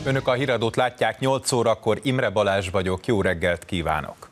Önök a híradót látják 8 órakor, Imre Balázs vagyok, jó reggelt kívánok!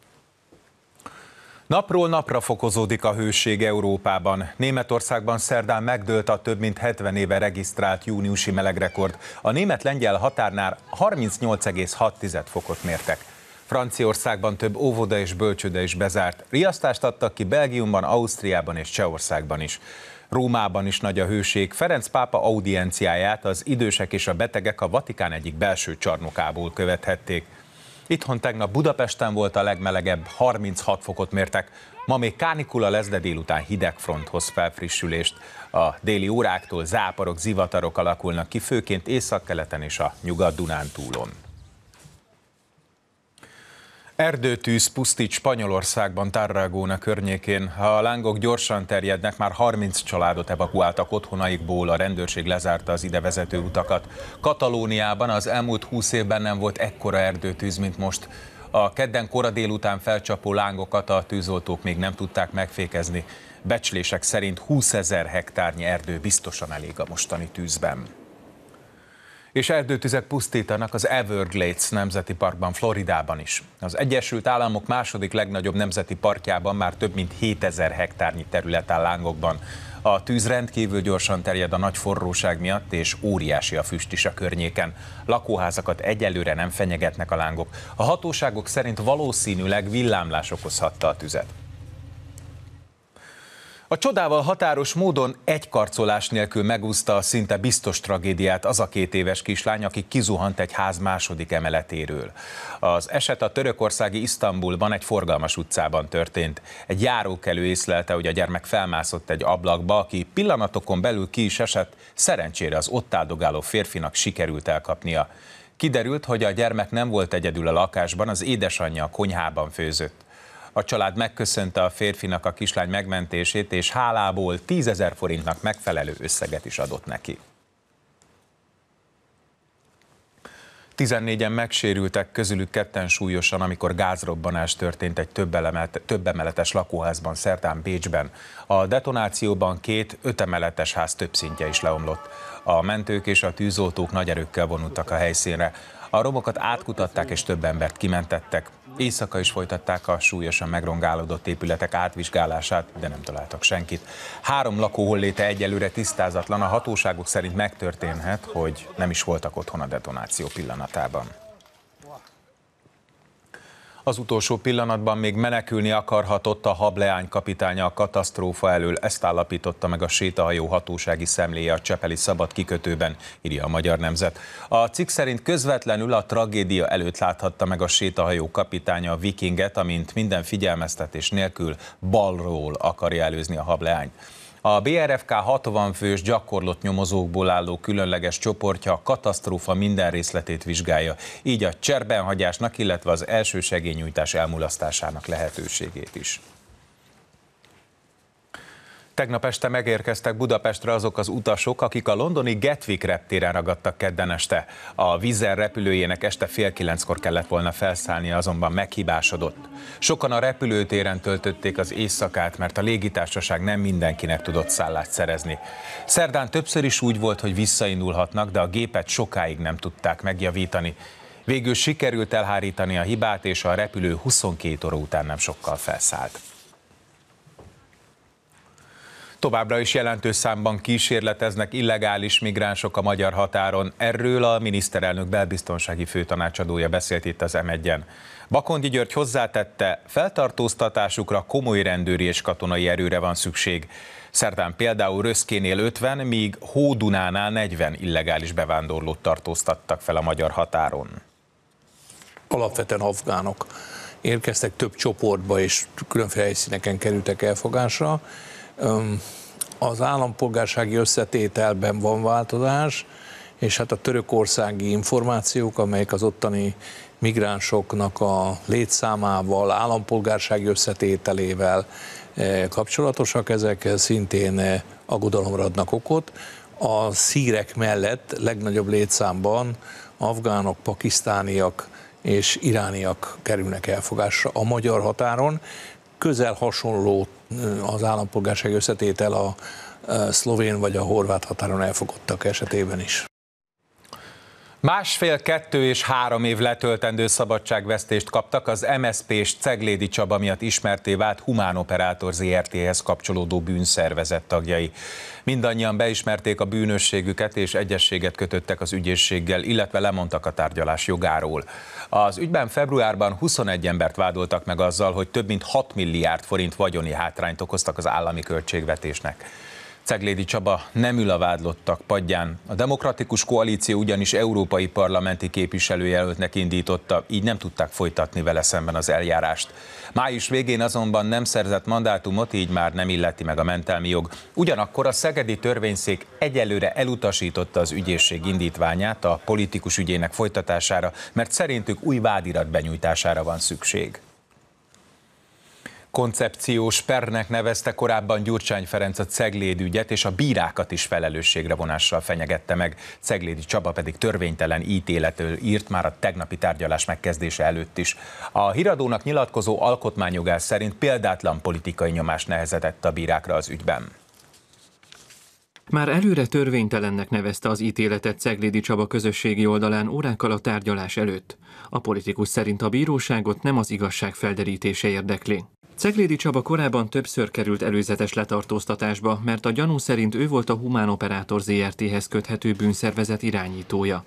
Napról napra fokozódik a hőség Európában. Németországban szerdán megdőlt a több mint 70 éve regisztrált júniusi melegrekord. A német-lengyel határnál 38,6 fokot mértek. Franciaországban több óvoda és bölcsőde is bezárt. Riasztást adtak ki Belgiumban, Ausztriában és Csehországban is. Rómában is nagy a hőség. Ferenc pápa audienciáját az idősek és a betegek a Vatikán egyik belső csarnokából követhették. Itthon tegnap Budapesten volt a legmelegebb, 36 fokot mértek. Ma még kánikula lesz, de délután hideg front hoz felfrissülést. A déli óráktól záporok, zivatarok alakulnak ki, főként északkeleten és a Nyugat-Dunántúlon. Erdőtűz pusztít Spanyolországban, Tarragona környékén. Ha a lángok gyorsan terjednek, már 30 családot evakuáltak otthonaikból, a rendőrség lezárta az ide vezető utakat. Katalóniában az elmúlt 20 évben nem volt ekkora erdőtűz, mint most. A kedden kora délután felcsapó lángokat a tűzoltók még nem tudták megfékezni. Becslések szerint 20 000 hektárnyi erdő biztosan elég a mostani tűzben. És erdőtüzek pusztítanak az Everglades nemzeti parkban, Floridában is. Az Egyesült Államok második legnagyobb nemzeti parkjában már több mint 7000 hektárnyi terület áll lángokban. A tűz rendkívül gyorsan terjed a nagy forróság miatt, és óriási a füst is a környéken. Lakóházakat egyelőre nem fenyegetnek a lángok. A hatóságok szerint valószínűleg villámlás okozhatta a tüzet. A csodával határos módon egy karcolás nélkül megúszta a szinte biztos tragédiát az a 2 éves kislány, aki kizuhant egy ház második emeletéről. Az eset a törökországi Isztambulban egy forgalmas utcában történt. Egy járókelő észlelte, hogy a gyermek felmászott egy ablakba, aki pillanatokon belül ki is esett, szerencsére az ott áldogáló férfinak sikerült elkapnia. Kiderült, hogy a gyermek nem volt egyedül a lakásban, az édesanyja a konyhában főzött. A család megköszönte a férfinak a kislány megmentését, és hálából 10 000 forintnak megfelelő összeget is adott neki. 14-en megsérültek, közülük 2 súlyosan, amikor gázrobbanás történt egy több emeletes lakóházban szerdán Bécsben. A detonációban 2 5 emeletes ház több szintje is leomlott. A mentők és a tűzoltók nagy erőkkel vonultak a helyszínre. A romokat átkutatták és több embert kimentettek. Éjszaka is folytatták a súlyosan megrongálódott épületek átvizsgálását, de nem találtak senkit. 3 lakó holléte egyelőre tisztázatlan, a hatóságok szerint megtörténhet, hogy nem is voltak otthon a detonáció pillanatában. Az utolsó pillanatban még menekülni akarhatott a hableány kapitánya a katasztrófa elől, ezt állapította meg a sétahajó hatósági szemléje a csepeli szabad kikötőben, írja a Magyar Nemzet. A cikk szerint közvetlenül a tragédia előtt láthatta meg a sétahajó kapitánya a Vikinget, amint minden figyelmeztetés nélkül balról akarja előzni a hableányt. A BRFK 60 fős gyakorlott nyomozókból álló különleges csoportja a katasztrófa minden részletét vizsgálja, így a cserbenhagyásnak, illetve az elsősegélynyújtás elmulasztásának lehetőségét is. Tegnap este megérkeztek Budapestre azok az utasok, akik a londoni Gatwick reptéren ragadtak kedden este. A Wizz Air repülőjének este fél 9-kor kellett volna felszállnia, azonban meghibásodott. Sokan a repülőtéren töltötték az éjszakát, mert a légitársaság nem mindenkinek tudott szállást szerezni. Szerdán többször is úgy volt, hogy visszaindulhatnak, de a gépet sokáig nem tudták megjavítani. Végül sikerült elhárítani a hibát, és a repülő 22 óra után nem sokkal felszállt. Továbbra is jelentős számban kísérleteznek illegális migránsok a magyar határon. Erről a miniszterelnök belbiztonsági főtanácsadója beszélt itt az M1-en. Bakonyi György hozzátette, feltartóztatásukra komoly rendőri és katonai erőre van szükség. Szerdán például Röszkénél 50, míg Hódunánál 40 illegális bevándorlót tartóztattak fel a magyar határon. Alapvetően afgánok érkeztek több csoportba, és különféle helyszíneken kerültek elfogásra. Az állampolgársági összetételben van változás, és hát a törökországi információk, amelyek az ottani migránsoknak a létszámával, állampolgársági összetételével kapcsolatosak, ezek szintén aggodalomra adnak okot. A szírek mellett legnagyobb létszámban afgánok, pakisztániak és irániak kerülnek elfogásra a magyar határon. Közel hasonló az állampolgársági összetétel a szlovén vagy a horvát határon elfogottak esetében is. Másfél, 2 és 3 év letöltendő szabadságvesztést kaptak az MSZP-s Ceglédi Csaba miatt ismertté vált Humán Operátor Zrt-hez kapcsolódó bűnszervezet tagjai. Mindannyian beismerték a bűnösségüket és egyezséget kötöttek az ügyészséggel, illetve lemondtak a tárgyalás jogáról. Az ügyben februárban 21 embert vádoltak meg azzal, hogy több mint 6 milliárd forint vagyoni hátrányt okoztak az állami költségvetésnek. Ceglédi Csaba nem ül a vádlottak padján. A Demokratikus Koalíció ugyanis európai parlamenti képviselőjelöltnek indította, így nem tudták folytatni vele szemben az eljárást. Május végén azonban nem szerzett mandátumot, így már nem illeti meg a mentelmi jog. Ugyanakkor a szegedi törvényszék egyelőre elutasította az ügyészség indítványát a politikus ügyének folytatására, mert szerintük új vádirat benyújtására van szükség. Koncepciós pernek nevezte korábban Gyurcsány Ferenc a Ceglédi ügyet, és a bírákat is felelősségre vonással fenyegette meg. Ceglédi Csaba pedig törvénytelen ítéletről írt már a tegnapi tárgyalás megkezdése előtt is. A Híradónak nyilatkozó alkotmányjogász szerint példátlan politikai nyomás nehezedett a bírákra az ügyben. Már előre törvénytelennek nevezte az ítéletet Ceglédi Csaba közösségi oldalán órákkal a tárgyalás előtt. A politikus szerint a bíróságot nem az igazság felderítése érdekli. Ceglédi Csaba korábban többször került előzetes letartóztatásba, mert a gyanú szerint ő volt a Humán Operátor Zrt-hez köthető bűnszervezet irányítója.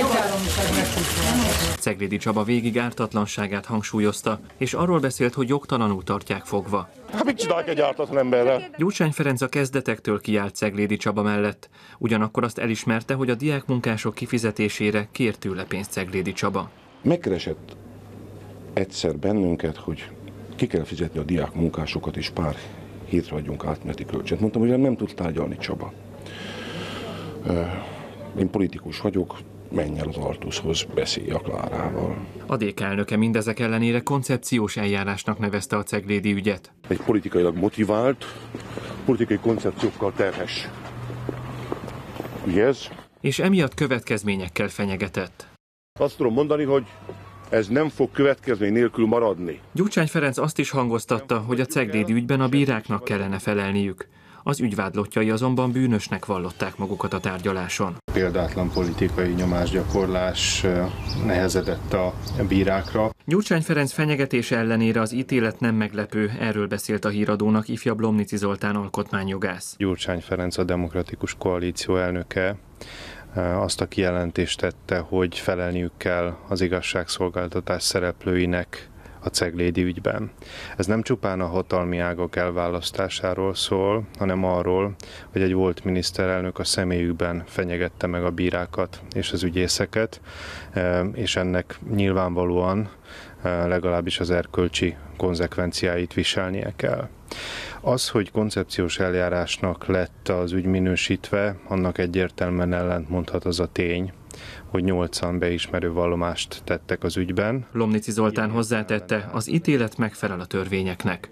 Ceglédi Csaba végig ártatlanságát hangsúlyozta, és arról beszélt, hogy jogtalanul tartják fogva. Hát mit csinálják egy ártatlan emberrel? Gyurcsány Ferenc a kezdetektől kiállt Ceglédi Csaba mellett. Ugyanakkor azt elismerte, hogy a diákmunkások kifizetésére kért tőle pénzt Ceglédi Csaba. Megkeresett egyszer bennünket, hogy ki kell fizetni a diákmunkásokat, és pár hétre adjunk átmeneti kölcsönt. Mondtam, hogy nem tud tárgyalni, Csaba. Én politikus vagyok, menj el az Altuszhoz, beszélj a Klárával. A DK elnöke mindezek ellenére koncepciós eljárásnak nevezte a ceglédi ügyet. Egy politikailag motivált, politikai koncepciókkal terhes ügy ez. És emiatt következményekkel fenyegetett. Azt tudom mondani, hogy ez nem fog következmény nélkül maradni. Gyurcsány Ferenc azt is hangoztatta, hogy a ceglédi ügyben a bíráknak kellene felelniük. Az ügyvádlottjai azonban bűnösnek vallották magukat a tárgyaláson. Példátlan politikai nyomásgyakorlás nehezedett a bírákra. Gyurcsány Ferenc fenyegetése ellenére az ítélet nem meglepő, erről beszélt a Híradónak ifjabb Lomnici Zoltán alkotmányjogász. Gyurcsány Ferenc, a Demokratikus Koalíció elnöke, azt a kijelentést tette, hogy felelniük kell az igazságszolgáltatás szereplőinek a ceglédi ügyben. Ez nem csupán a hatalmi ágak elválasztásáról szól, hanem arról, hogy egy volt miniszterelnök a személyükben fenyegette meg a bírákat és az ügyészeket, és ennek nyilvánvalóan legalábbis az erkölcsi konzekvenciáit viselnie kell. Az, hogy koncepciós eljárásnak lett az ügy minősítve, annak egyértelműen ellentmondhat az a tény, hogy 8-an beismerő vallomást tettek az ügyben. Lomnici Zoltán hozzátette, az ítélet megfelel a törvényeknek.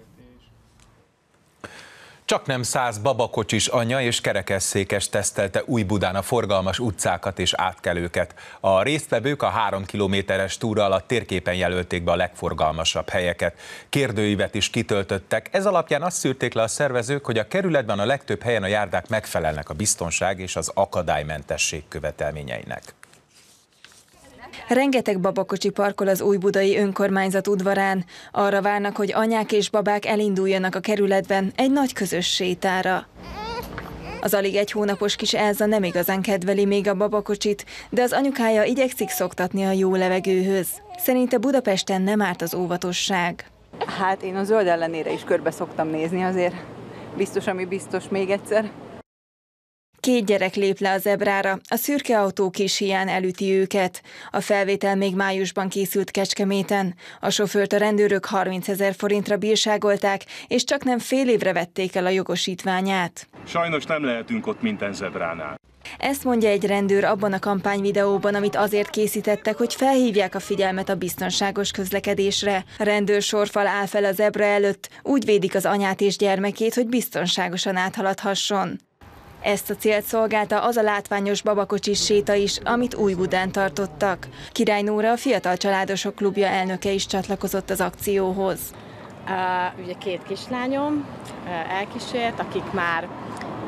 Csaknem 100 babakocsis anya és kerekesszékes tesztelte Újbudán a forgalmas utcákat és átkelőket. A résztvevők a 3 kilométeres túra alatt térképen jelölték be a legforgalmasabb helyeket. Kérdőívet is kitöltöttek, ez alapján azt szűrték le a szervezők, hogy a kerületben a legtöbb helyen a járdák megfelelnek a biztonság és az akadálymentesség követelményeinek. Rengeteg babakocsi parkol az újbudai önkormányzat udvarán. Arra várnak, hogy anyák és babák elinduljanak a kerületben egy nagy közös sétára. Az alig 1 hónapos kis Elza nem igazán kedveli még a babakocsit, de az anyukája igyekszik szoktatni a jó levegőhöz. Szerinte Budapesten nem árt az óvatosság. Hát én a zöld ellenére is körbe szoktam nézni, azért biztos, ami biztos még egyszer. 2 gyerek lép le a zebrára, a szürke autó kis híján elüti őket. A felvétel még májusban készült Kecskeméten. A sofőrt a rendőrök 30 000 forintra bírságolták, és csaknem fél évre vették el a jogosítványát. Sajnos nem lehetünk ott minden zebránál. Ezt mondja egy rendőr abban a kampányvideóban, amit azért készítettek, hogy felhívják a figyelmet a biztonságos közlekedésre. A rendőr sorfal áll fel a zebra előtt, úgy védik az anyát és gyermekét, hogy biztonságosan áthaladhasson. Ezt a célt szolgálta az a látványos babakocsis séta is, amit Újbudán tartottak. Király Nóra, a Fiatal Családosok Klubja elnöke is csatlakozott az akcióhoz. Ugye 2 kislányom elkísért, akik már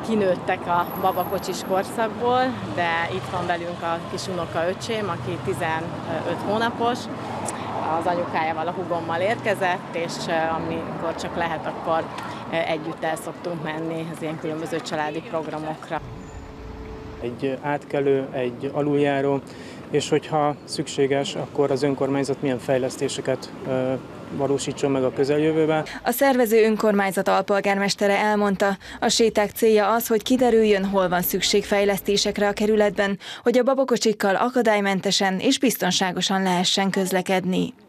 kinőttek a babakocsis korszakból, de itt van velünk a kis unokaöcsém, aki 15 hónapos, az anyukájával, a húgommal érkezett, és amikor csak lehet, akkor együtt el szoktunk menni az ilyen különböző családi programokra. Egy átkelő, egy aluljáró, és hogyha szükséges, akkor az önkormányzat milyen fejlesztéseket valósítson meg a közeljövőben. A szervező önkormányzat alpolgármestere elmondta, a séták célja az, hogy kiderüljön, hol van szükség fejlesztésekre a kerületben, hogy a babakocsikkal akadálymentesen és biztonságosan lehessen közlekedni.